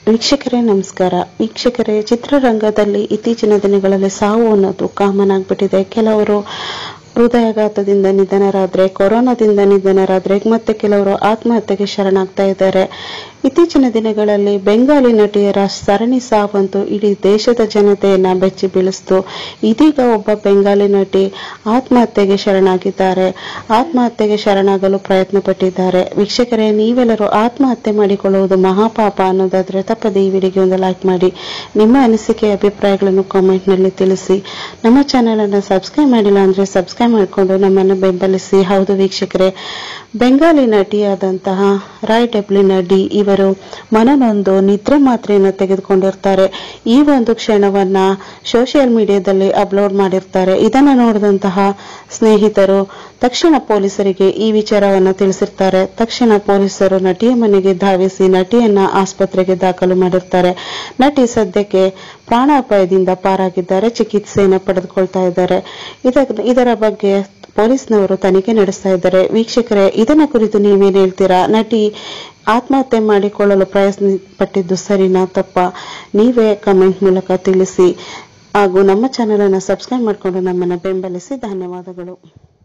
ವೀಕ್ಷಕರೇ ನಮಸ್ಕಾರ. ವೀಕ್ಷಕರೇ, ಚಿತ್ರರಂಗದಲ್ಲಿ ಇತ್ತೀಚಿನ ದಿನಗಳಲ್ಲಿ ಸಾವು ಅನ್ನೋದು ಕಾಮನ್ ಆಗಿಬಿಟ್ಟಿದೆ. ಕೆಲವರು ಹೃದಯಾಘಾತದಿಂದ ನಿಧನರಾದರೆ, ಕೊರೋನಾದಿಂದ ನಿಧನರಾದರೆ, ಮತ್ತೆ ಕೆಲವರು ಆತ್ಮಹತ್ಯೆಗೆ ಶರಣಾಗ್ತಾ ಇದ್ದಾರೆ. ಇತ್ತೀಚಿನ ದಿನಗಳಲ್ಲಿ ಬೆಂಗಾಲಿ ನಟಿಯರ ಸರಣಿ ಸಾವಂತೂ ಇಡೀ ದೇಶದ ಜನತೆಯನ್ನ ಬೆಚ್ಚಿ ಬೀಳಿಸ್ತು. ಇದೀಗ ಒಬ್ಬ ಬೆಂಗಾಲಿ ನಟಿ ಆತ್ಮಹತ್ಯೆಗೆ ಶರಣಾಗಿದ್ದಾರೆ. ಆತ್ಮಹತ್ಯೆಗೆ ಶರಣಾಗಲು ಪ್ರಯತ್ನ ಪಟ್ಟಿದ್ದಾರೆ. ವೀಕ್ಷಕರೇ, ನೀವೆಲ್ಲರೂ ಆತ್ಮಹತ್ಯೆ ಮಾಡಿಕೊಳ್ಳುವುದು ಮಹಾಪಾಪ ಅನ್ನೋದಾದ್ರೆ ತಪ್ಪದೆ ಈ ವಿಡಿಯೋಗೆ ಒಂದು ಲೈಕ್ ಮಾಡಿ. ನಿಮ್ಮ ಅನಿಸಿಕೆ ಅಭಿಪ್ರಾಯಗಳನ್ನು ಕಾಮೆಂಟ್ ನಲ್ಲಿ ತಿಳಿಸಿ. ನಮ್ಮ ಚಾನೆಲ್ ಅನ್ನು ಸಬ್ಸ್ಕ್ರೈಬ್ ಮಾಡಿಲ್ಲ ಅಂದ್ರೆ ಸಬ್ಸ್ಕ್ರೈಬ್ ಮಾಡಿಕೊಂಡು ನಮ್ಮನ್ನು ಬೆಂಬಲಿಸಿ. ಹೌದು ವೀಕ್ಷಕರೇ, ಬೆಂಗಾಲಿ ನಟಿಯಾದಂತಹ ರಾಯ್ ಡಬ್ಲಿನ್ ಡಿ ಇವರು ಮನನೊಂದು ನಿದ್ರೆ ಮಾತ್ರೆಯನ್ನು ತೆಗೆದುಕೊಂಡಿರ್ತಾರೆ. ಈ ಒಂದು ಕ್ಷಣವನ್ನ ಸೋಷಿಯಲ್ ಮೀಡಿಯಾದಲ್ಲಿ ಅಪ್ಲೋಡ್ ಮಾಡಿರ್ತಾರೆ. ಇದನ್ನು ನೋಡಿದಂತಹ ಸ್ನೇಹಿತರು ತಕ್ಷಣ ಪೊಲೀಸರಿಗೆ ಈ ವಿಚಾರವನ್ನು ತಿಳಿಸಿರ್ತಾರೆ. ತಕ್ಷಣ ಪೊಲೀಸರು ನಟಿಯ ಮನೆಗೆ ಧಾವಿಸಿ ನಟಿಯನ್ನ ಆಸ್ಪತ್ರೆಗೆ ದಾಖಲು ಮಾಡಿರ್ತಾರೆ. ನಟಿ ಸದ್ಯಕ್ಕೆ ಪ್ರಾಣಾಪಾಯದಿಂದ ಪಾರಾಗಿದ್ದಾರೆ. ಚಿಕಿತ್ಸೆಯನ್ನು ಪಡೆದುಕೊಳ್ತಾ ಇದ್ದಾರೆ. ಇದರ ಬಗ್ಗೆ ಪೊಲೀಸ್ನವರು ತನಿಖೆ ನಡೆಸ್ತಾ ಇದ್ದಾರೆ. ವೀಕ್ಷಕರೇ, ಇದನ್ನ ಕುರಿತು ನೀವೇನು ಹೇಳ್ತೀರಾ? ನಟಿ ಆತ್ಮಹತ್ಯೆ ಮಾಡಿಕೊಳ್ಳಲು ಪ್ರಯತ್ನ ಪಟ್ಟಿದ್ದು ಸರಿನಾ ತಪ್ಪಾ? ನೀವೇ ಕಮೆಂಟ್ ಮೂಲಕ ತಿಳಿಸಿ. ಹಾಗೂ ನಮ್ಮ ಚಾನೆಲ್ ಅನ್ನು ಸಬ್ಸ್ಕ್ರೈಬ್ ಮಾಡಿಕೊಂಡು ನಮ್ಮನ್ನು ಬೆಂಬಲಿಸಿ. ಧನ್ಯವಾದಗಳು.